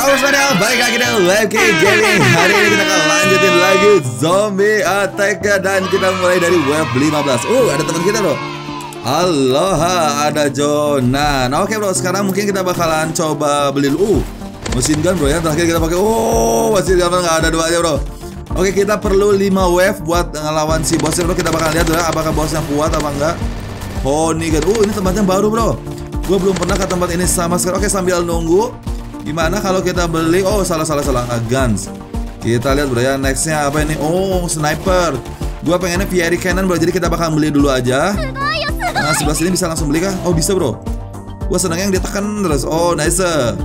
Halo semuanya, balik lagi dengan Live King Gaming. Hari ini kita akan lanjutin lagi Zombie Attack dan kita mulai dari wave 15. Ada teman kita bro. Aloha, ada Jona. Nah oke bro, sekarang mungkin kita bakalan coba beli mesin gun bro ya. Terakhir kita pakai mesin gun nggak ada duanya bro. Oke, kita perlu 5 wave buat ngelawan si bosnya bro. Kita bakalan lihat ya apakah bosnya kuat apa enggak. Honey gun. Ini tempatnya baru bro. Gue belum pernah ke tempat ini sama sekali. Oke, sambil nunggu, gimana kalau kita beli? Salah guns. Kita lihat bro ya, nextnya apa ini? Sniper. Gue pengennya PRI cannon bro, jadi kita bakal beli dulu aja. Nah, sebelah sini bisa langsung beli kah? Bisa bro. Gue senangnya yang ditekan terus. Nice.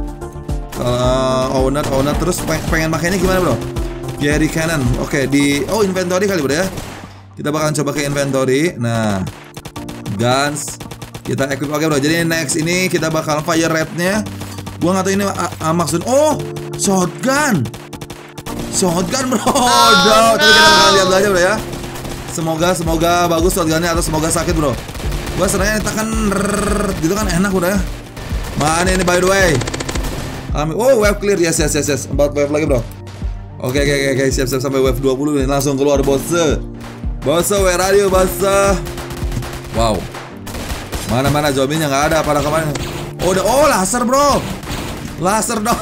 Owner terus pengen makainya gimana bro? PRI cannon. Oke, di inventory kali bro ya. Kita bakal coba ke inventory. Nah, guns kita equip. Oke bro, jadi next ini kita bakal fire rate-nya. Gua nggak tahu ini maksud. Shotgun bro. Tapi kita bakal lihat aja bro ya. Semoga bagus shotgunnya atau semoga sakit bro. Gua senangnya ditekan gitu kan enak bro ya. Mana ini by the way? Wave clear. Yes. 4 wave lagi bro. Oke, siap sampai wave 20 nih. Langsung keluar bos. Where are you bos? Wow. Mana zombinya nggak ada pada kemana? Laser bro. Laser dong.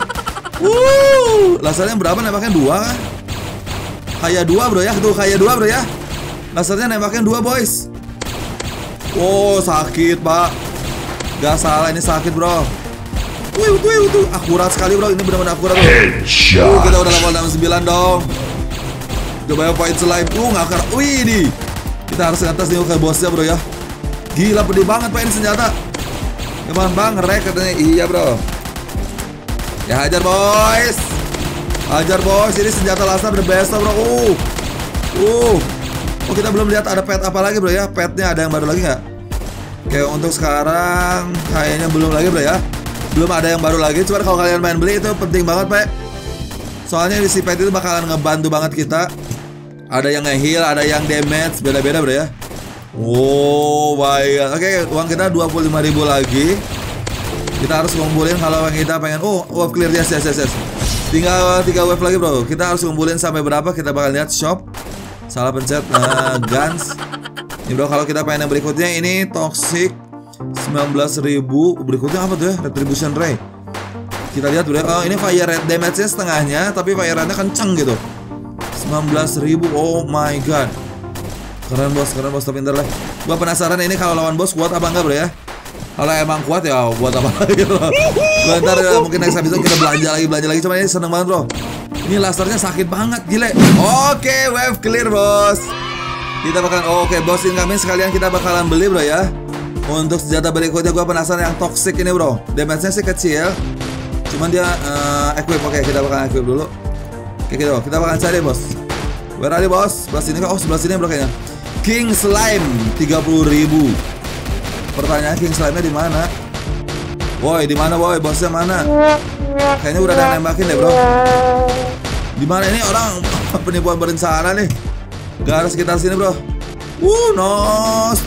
Lasernya berapa, nembaknya 2 kan? Kayak 2 bro ya. Kayak 2 bro ya. Lasernya nembaknya 2 boys. Sakit pak. Gak salah, ini sakit bro. Akurat sekali bro. Ini benar-benar akurat bro. Kita udah level 69 dong. Coba fight slime. Nggak kena. Ini kita harus ke atas nih ke bosnya bro ya. Gila, pedih banget pak ini senjata. Gimana bang, nge-rek katanya. Iya bro. Ya hajar boys. Ini senjata laser the best bro. Kita belum lihat ada pet apa lagi bro ya. Petnya ada yang baru lagi nggak? Oke, untuk sekarang kayaknya belum lagi bro ya. Belum ada yang baru lagi. Cuma kalau kalian main beli itu penting banget pak. Soalnya si pet itu bakalan ngebantu banget kita. Ada yang nge-heal, ada yang damage, beda-beda bro ya. Baik. Oke, uang kita 25.000 lagi. Kita harus ngumpulin kalau kita pengen. Wave clear. Yes. Tinggal 3 wave lagi bro. Kita harus ngumpulin sampai berapa? Kita bakal lihat shop. Salah pencet. Guns. Ini bro, kalau kita pengen yang berikutnya ini toxic 19.000. Berikutnya apa tuh ya? Retribution ray. Kita lihat bro. Ini fire rate damage-nya setengahnya, tapi fire rate-nya kenceng gitu. 19.000. Oh my god. Keren bos, tapi ntar lah. Gua penasaran ini kalau lawan bos kuat apa enggak bro ya. Kalau emang kuat ya buat apa lagi bro. Ntar mungkin next episode kita belanja lagi. Cuma ini seneng banget bro. Ini lasernya sakit banget, gile. Oke, wave clear bos. Kita bakal bos incoming sekalian kita bakalan beli bro ya. Untuk senjata berikutnya gua penasaran yang toxic ini bro. Damage-nya sih kecil. Cuman dia equip. Oke, kita bakalan equip dulu. Oke gitu, kita bakalan cari bos. Where are you bos? Sebelah sini kah? Sebelah sini bro kayaknya. King Slime 30.000. Pertanyaan King Slime-nya di mana? Di mana boy? Bosnya mana? Kayaknya udah ada yang nembakin deh bro. Di mana ini orang penipuan berencana nih? Gak ada sekitar sini bro. Nos.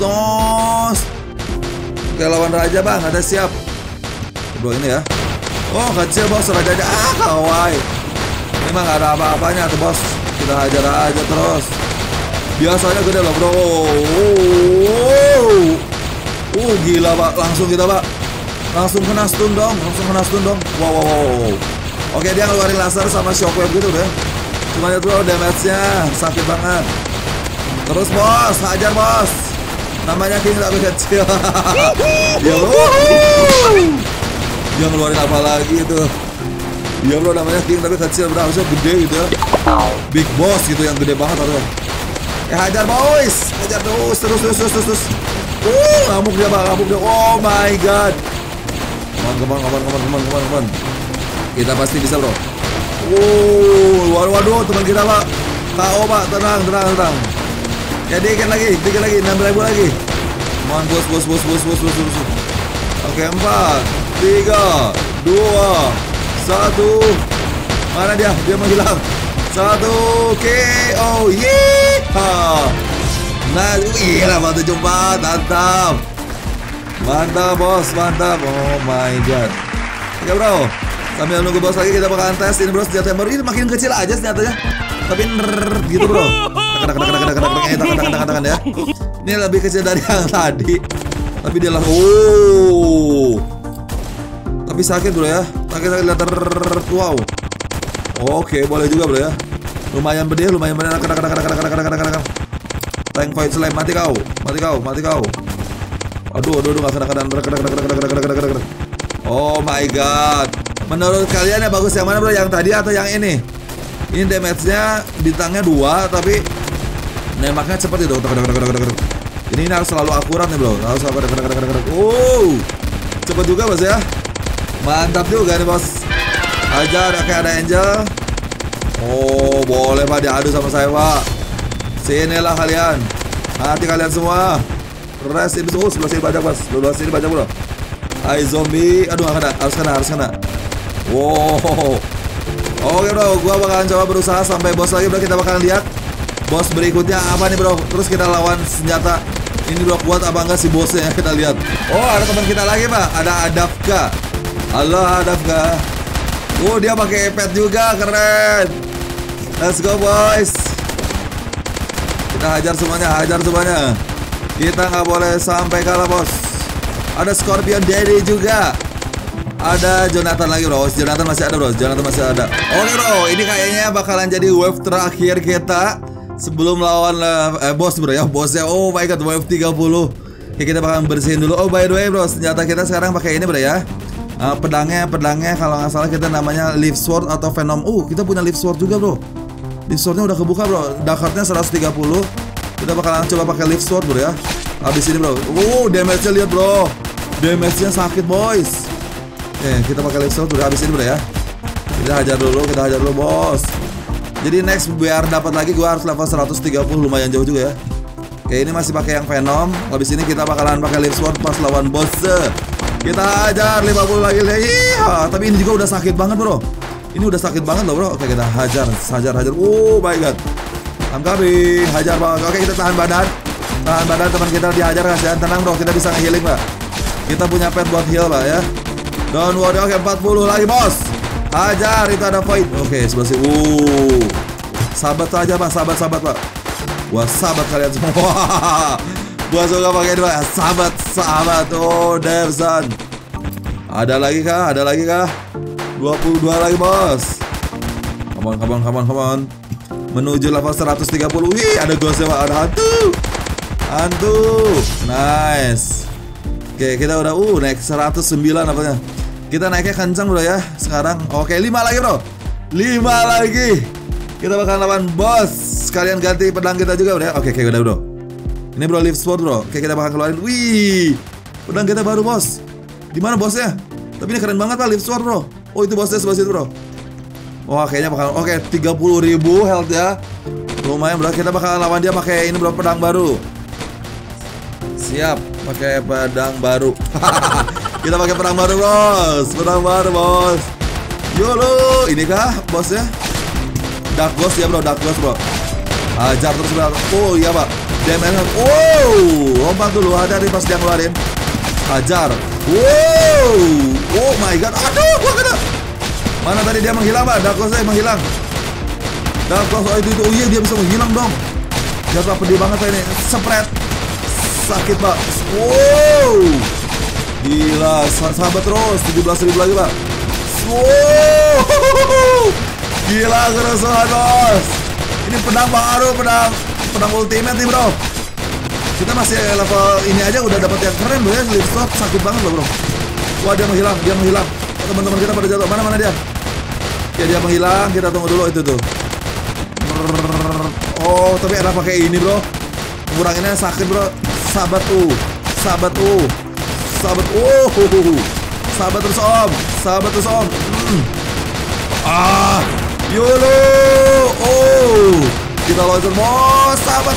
Oke, lawan raja bang, ada siap. Bro ini ya. Kecil bos rajanya. Kawaii. Ini mah gak ada apa-apanya tuh bos. Kita hajar aja terus. Biasanya gede loh bro. Gila pak. Langsung kita pak. Langsung kena stun dong. Wow. Oke, dia ngeluarin laser sama shockwave gitu deh. Cuma lihat bro, damage-nya sakit banget. Terus bos, hajar bos. Namanya King tapi kecil. Dia ngeluarin apa lagi itu? Iya bro, namanya King tapi kecil bro. Harusnya gede gitu ya. Big boss gitu yang gede banget harusnya. Hajar boys, hajar terus. Ngamuk dia. Oh my god. Come on. Kita pasti bisa bro. Waduh, teman kita pak. KO pak, tenang. Ya dikit lagi, 6.000 lagi. Come on bos. Oke, 4, 3, 2, 1. Mana dia? Dia menghilang. 1 KO. Nah, gila bantu jumpa. Mantap bos, mantap. Oh my god. Oke bro, Sambil nunggu bos lagi kita bakalan tes ini bro, senjata yang baru ini makin kecil aja senjatanya. Tapi gitu bro. Tekan ya. Ini lebih kecil dari yang tadi. Tapi dia lah. Oh. Tapi sakit bro ya. Sakit lihat. Wow. Oke, boleh juga bro ya. Lumayan pedih. Tank fight slam, mati kau. Aduh, nggak kena. Oh my god. Menurut kalian yang bagus yang mana bro? Yang tadi atau yang ini? Ini damage-nya bintangnya 2 tapi nembaknya cepet itu. Ini harus selalu akurat nih bro. Harus akurat. Oh, cepet juga bos ya. Mantap juga nih bos. Ajar kayak ada angel. Oh boleh pak diadu sama saya pak. Sinilah kalian. Hati kalian semua. Rest ini sebelah sini banyak bos. Sebelah sini banyak bro. Hai zombie. Aduh gak kena. Harus kena. Wow. Oke bro, gua bakalan coba berusaha sampai bos lagi bro. Kita bakalan lihat bos berikutnya apa nih bro. Terus kita lawan senjata ini bro, kuat apa enggak si bosnya. Kita lihat. Oh ada teman kita lagi pak. Ada Adafka. Halo Adafka. Oh dia pakai iPad juga, keren. Let's go boys. Kita hajar semuanya. Kita nggak boleh sampai kalah bos. Ada Scorpion Daddy juga. Ada Jonathan lagi bro. Jonathan masih ada bro. Oke bro, ini kayaknya bakalan jadi wave terakhir kita sebelum lawan bos bro ya. Bosnya oh my god, wave 30. Oke, kita bakalan bersihin dulu. Oh by the way bro, senjata kita sekarang pakai ini bro ya. Pedangnya kalau nggak salah kita namanya Leaf Sword atau Venom. Kita punya Leaf Sword juga bro. Leaf Swordnya udah kebuka bro. Dakatnya 130. Kita bakalan coba pakai Leaf Sword bro ya. Habis ini bro. Damage-nya lihat bro. Damage-nya sakit boys. Kita pakai Leaf Sword udah habis ini bro ya. Kita hajar dulu bos. Jadi next biar dapat lagi gua harus level 130, lumayan jauh juga ya. Oke, ini masih pakai yang Venom. Habis ini kita bakalan pakai Leaf Sword pas lawan boss. Kita hajar 50 lagi. Tapi ini juga udah sakit banget bro. Ini udah sakit banget loh bro. Oke, kita hajar. Oh my god. I'm coming. Hajar banget. Oke, kita tahan badan teman kita dihajar kasihan. Tenang bro, kita bisa nge-healing pak. Kita punya pet buat heal pak ya. Don't worry. Oke, 40 lagi bos. Hajar, itu ada void. Oke, sebelah sini. Sahabat aja pak, sahabat pak. Wah, sahabat kalian semua. Gua suka pakai ini pak. Sahabat. Oh, Devson. Ada lagi kah? 22 lagi bos. Come on. Menuju level 130. Wih, ada ghostnya pak. Ada hantu. Nice. Oke, kita udah naik 109 apanya. Kita naiknya kencang bro ya sekarang. Oke, 5 lagi bro. 5 lagi. Kita bakal lawan bos. Sekalian ganti pedang kita juga bro ya. Oke, udah bro. Ini bro Leaf Sword bro. Oke, kita bakal keluarin. Wih, pedang kita baru bos. Gimana bosnya? Tapi ini keren banget pak Leaf Sword bro. Oh itu bosnya sebelah situ bro. Wah kayaknya bakal. Oke, 30.000 health ya. Lumayan bro. Kita bakal lawan dia pakai ini bro, pedang baru. Siap, pakai pedang baru. Kita pakai pedang baru bos. Yolo, ini kah bosnya? Dark Ghost ya bro, Hajar terus bro. Oh iya pak. Damage. Lompat dulu, hati-hati pas dia ngeluarin. Hajar. Oh my god. Aduh, gua kena. Mana tadi dia menghilang pak? Dark Ghost menghilang. Dark Ghost itu. Oh iya dia bisa menghilang dong. Dia pak pedih banget pak ini. Spread. Sakit pak. Gila, sahabat terus 17.000 lagi pak. Gila kerusuhan bos. Ini pedang baru, pedang ultimate nih bro. Kita masih level ini aja udah dapat yang keren bro ya. Leaf Sword sakit banget loh bro. Wah dia menghilang. Teman-teman kita pada jatuh. Mana dia? Oke, dia menghilang. Kita tunggu dulu itu tuh. Oh tapi ada pakai ini bro. Nguranginnya sakit bro. Sahabat terus om. YOLO. Kita launcher bos, sahabat.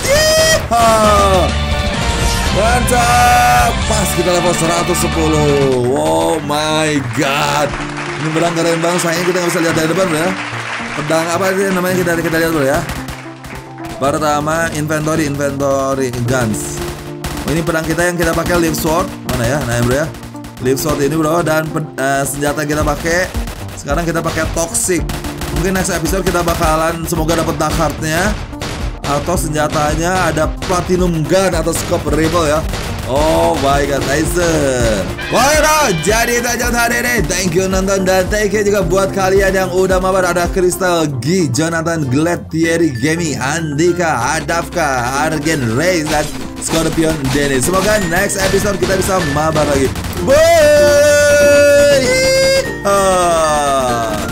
Mantap. Pas kita level 110. Oh my god. Ini pedang keren banget. Sayangnya kita nggak bisa lihat dari depan bro ya. Pedang apa sih namanya kita lihat bro ya. Pertama inventory guns. Ini pedang kita yang kita pakai Leaf Sword. Mana ya? Nah bro ya. Leaf Sword ini bro. Dan senjata kita pakai Sekarang kita pakai toxic. Mungkin next episode kita bakalan semoga dapat dark heart-nya atau senjatanya ada platinum gun atau scope rifle ya. Oh my god, nice. Wah, jadi itu aja untuk hari ini. Thank you nonton dan thank you juga buat kalian yang udah mabar. Ada Crystal G, Jonathan, Glad, Thierry, Gemi, Andika, Adafka, Argen, Ray, dan Scorpion, Dennis. Semoga next episode kita bisa mabar lagi. Bye.